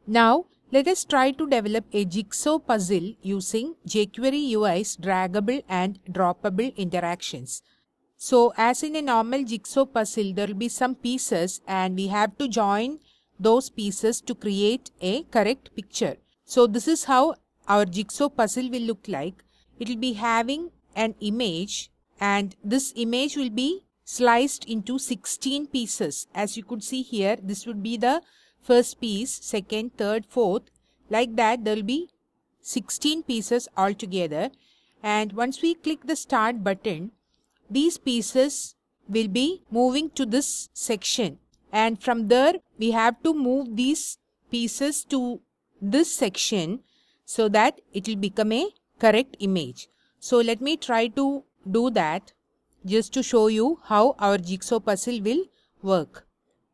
Now let us try to develop a jigsaw puzzle using jQuery UI's draggable and droppable interactions. So as in a normal jigsaw puzzle, there will be some pieces and we have to join those pieces to create a correct picture. So this is how our jigsaw puzzle will look like. It will be having an image and this image will be sliced into 16 pieces. As you could see here, this would be the first piece, second, third, fourth. Like that, there will be 16 pieces altogether. And once we click the start button, these pieces will be moving to this section. And from there, we have to move these pieces to this section so that it will become a correct image. So let me try to do that just to show you how our jigsaw puzzle will work.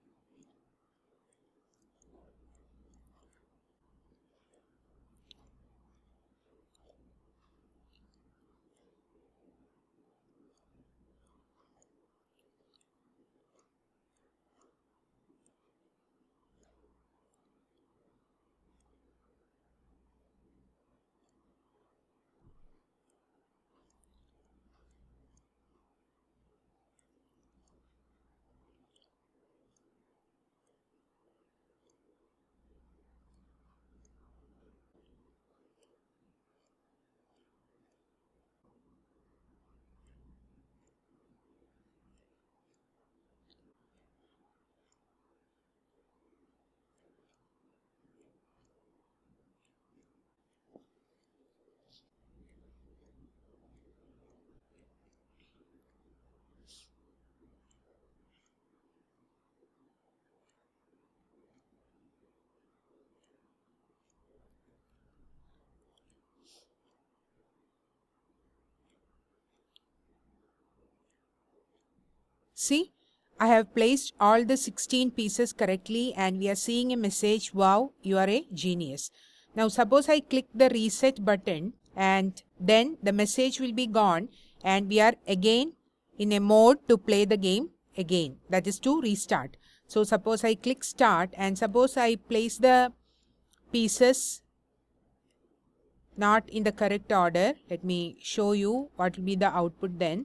See, I have placed all the 16 pieces correctly and we are seeing a message, wow, you are a genius. Now suppose I click the reset button and then the message will be gone and we are again in a mode to play the game again, that is to restart. So suppose I click start and suppose I place the pieces not in the correct order. Let me show you what will be the output then.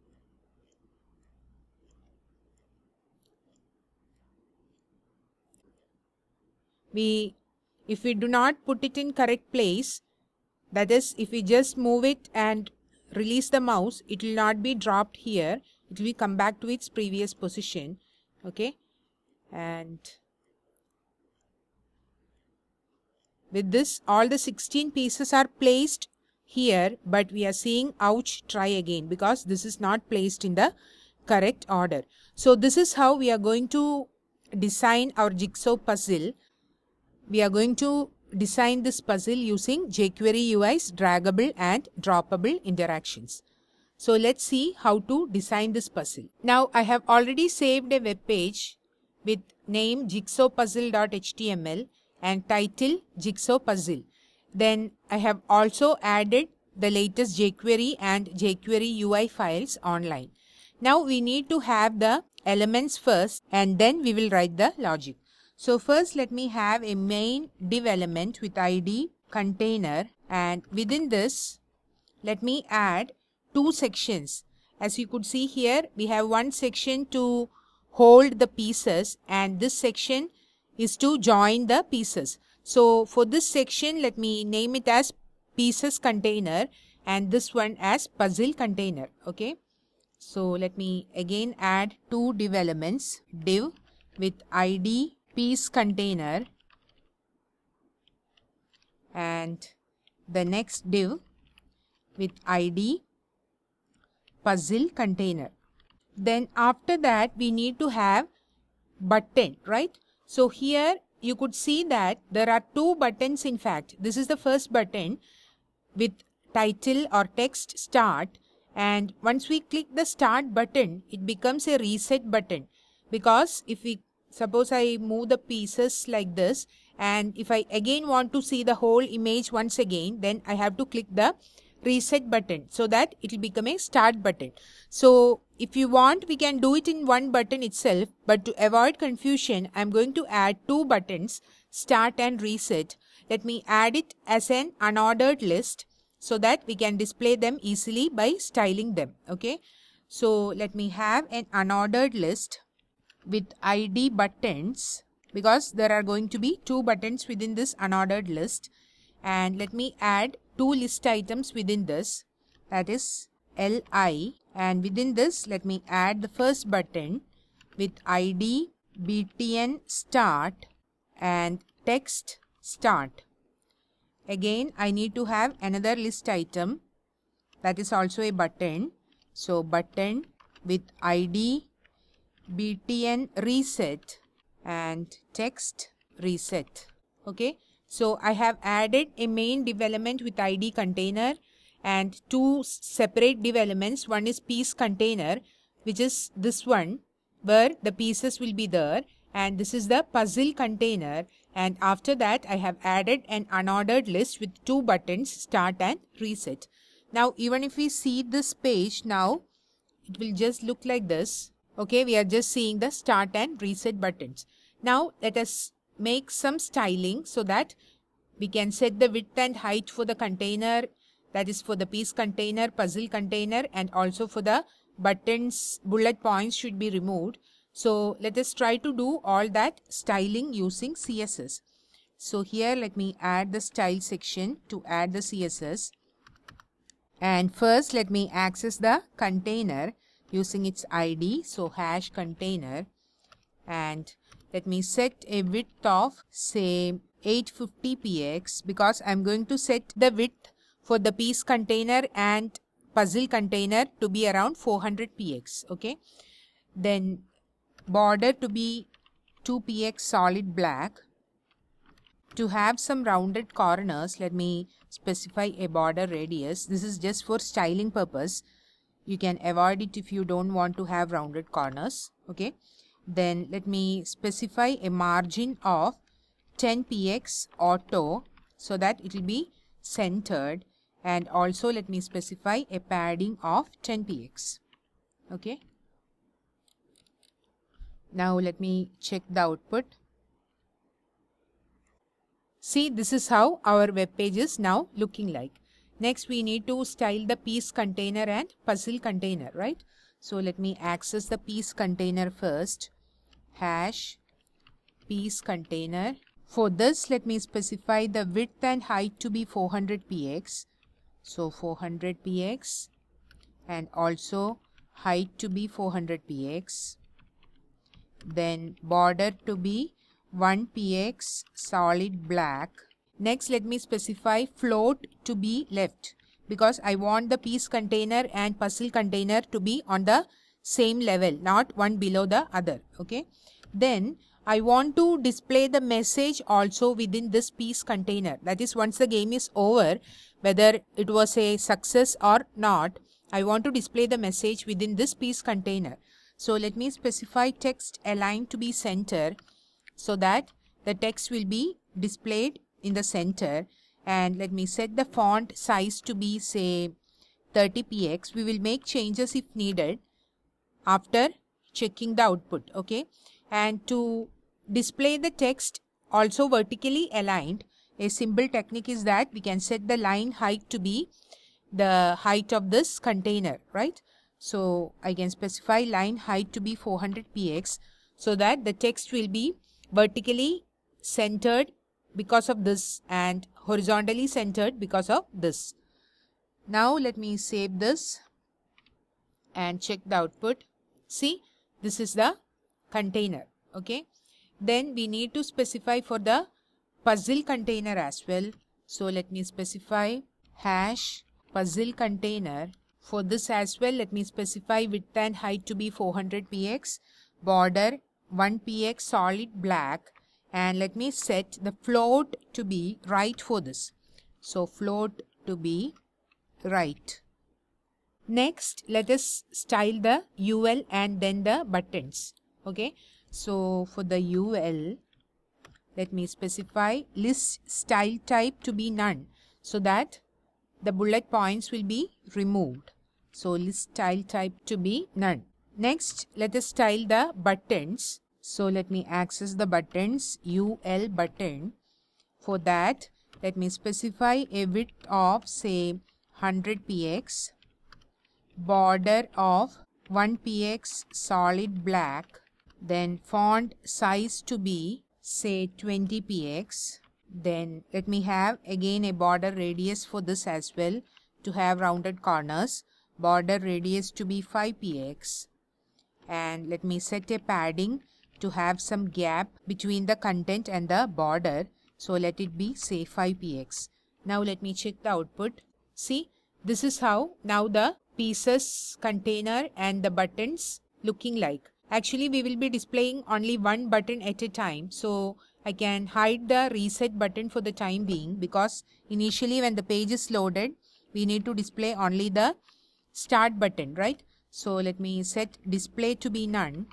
If we do not put it in correct place, that is if we just move it and release the mouse, it will not be dropped here. It will come back to its previous position. Okay. And with this, all the 16 pieces are placed here, but we are seeing ouch, try again, because this is not placed in the correct order. So this is how we are going to design our jigsaw puzzle. We are going to design this puzzle using jQuery UI's draggable and droppable interactions. So let's see how to design this puzzle. Now I have already saved a web page with name jigsawpuzzle.html and title jigsaw puzzle. Then I have also added the latest jQuery and jQuery UI files online. Now we need to have the elements first and then we will write the logic. So first let me have a main div element with ID container, and within this let me add two sections. As you could see here, we have one section to hold the pieces and this section is to join the pieces. So for this section, let me name it as pieces container and this one as puzzle container. Okay. So let me again add two div elements, div with ID piece container and the next div with ID puzzle container. Then after that we need to have button, right? So here you could see that there are two buttons. In fact, this is the first button with title or text start, and once we click the start button it becomes a reset button, because if we suppose I move the pieces like this and if I again want to see the whole image once again, then I have to click the reset button so that it will become a start button. So if you want, we can do it in one button itself, but to avoid confusion, I'm going to add two buttons, start and reset, let me add it as an unordered list so that we can display them easily by styling them. Okay, so let me have an unordered list with ID buttons, because there are going to be 2 buttons within this unordered list, and let me add 2 list items within this, that is LI, and within this let me add the first button with ID BTN start and text start. Again I need to have another list item, that is also a button, so button with ID BTN reset and text reset. Okay, so I have added a main development with ID container and 2 separate developments. One is piece container, which is this one where the pieces will be there, and this is the puzzle container, and after that I have added an unordered list with 2 buttons, start and reset. Now even if we see this page, now it will just look like this. Okay, we are just seeing the start and reset buttons. Now let us make some styling so that we can set the width and height for the container, that is for the piece container, puzzle container, and also for the buttons, bullet points should be removed. So let us try to do all that styling using CSS. So here let me add the style section to add the CSS. And first let me access the container using its ID, so hash container, and let me set a width of say 850 px, because I'm going to set the width for the piece container and puzzle container to be around 400 px. Okay, then border to be 2 px solid black. To have some rounded corners, let me specify a border radius. This is just for styling purpose. You can avoid it if you don't want to have rounded corners. Okay, then let me specify a margin of 10 px auto so that it will be centered, and also let me specify a padding of 10 px. Okay, now let me check the output. See, this is how our web page is now looking like. Next we need to style the piece container and puzzle container, right? So let me access the piece container first. Hash piece container. For this let me specify the width and height to be 400 px. So 400 px, and also height to be 400 px. Then border to be 1 px solid black. Next let me specify float to be left, because I want the piece container and puzzle container to be on the same level, not one below the other. Okay, then I want to display the message also within this piece container, that is once the game is over, whether it was a success or not, I want to display the message within this piece container. So let me specify text align to be center so that the text will be displayed in the center, and let me set the font size to be say 30 px. We will make changes if needed after checking the output. Okay, and to display the text also vertically aligned, a simple technique is that we can set the line height to be the height of this container, right? So I can specify line height to be 400 px so that the text will be vertically centered because of this and horizontally centered because of this. Now let me save this and check the output. See, this is the container. Okay, then we need to specify for the puzzle container as well. So let me specify hash puzzle container. For this as well, let me specify width and height to be 400 px, border 1 px solid black, and let me set the float to be right for this. So float to be right. Next, let us style the UL and then the buttons. Okay, so for the UL, let me specify list style type to be none so that the bullet points will be removed. So list style type to be none. Next, let us style the buttons. So let me access the buttons, UL button. For that, let me specify a width of say 100 px, border of 1 px solid black, then font size to be say 20 px. Then let me have again a border radius for this as well to have rounded corners, border radius to be 5 px, and let me set a padding to have some gap between the content and the border, so let it be say 5 px. Now let me check the output. See, this is how now the pieces, container and the buttons looking like. Actually we will be displaying only one button at a time, so I can hide the reset button for the time being, because initially when the page is loaded we need to display only the start button, right? So let me set display to be none.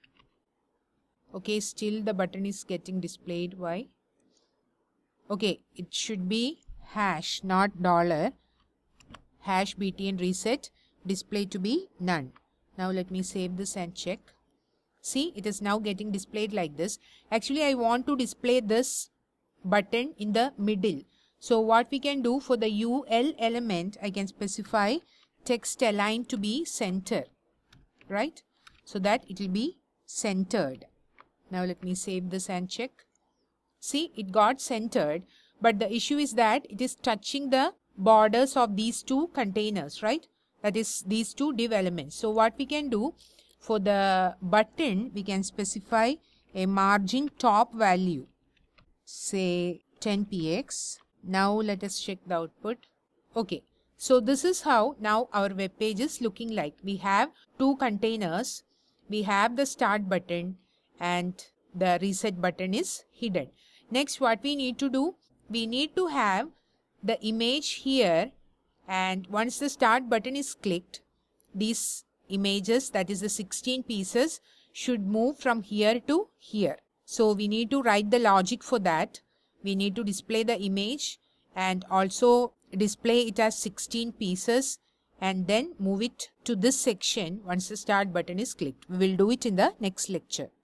Okay, still the button is getting displayed. Why? Okay, it should be hash, not dollar, hash btn reset display to be none. Now let me save this and check. See, it is now getting displayed like this. Actually I want to display this button in the middle. So what we can do, for the UL element I can specify text align to be center, right? So that it will be centered. Now let me save this and check. See, it got centered, but the issue is that it is touching the borders of these two containers, right? That is these two div elements. So what we can do, for the button we can specify a margin top value, say 10 px. Now let us check the output. Okay, so this is how now our web page is looking like. We have two containers, we have the start button and the reset button is hidden. Next, what we need to do, we need to have the image here, and once the start button is clicked, these images, that is the 16 pieces, should move from here to here. So we need to write the logic for that. We need to display the image and also display it as 16 pieces and then move it to this section once the start button is clicked. We will do it in the next lecture.